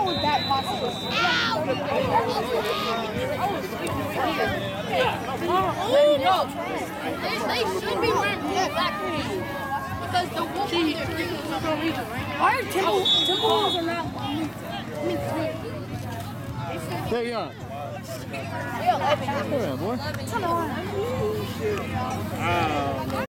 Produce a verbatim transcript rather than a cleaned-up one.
is that possible? They, they should be wearing blue black pants because the wolf is Our Timber, Timberwolves are not. There you are. Yeah, Come on, boy. Come on. Oh, man.